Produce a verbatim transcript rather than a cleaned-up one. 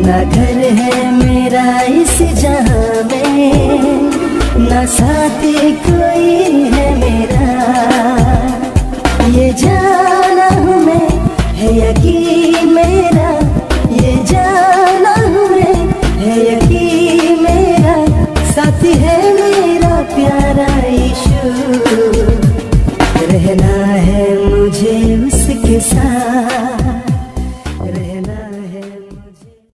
ना घर है मेरा इस जहां में, ना साथी कोई है।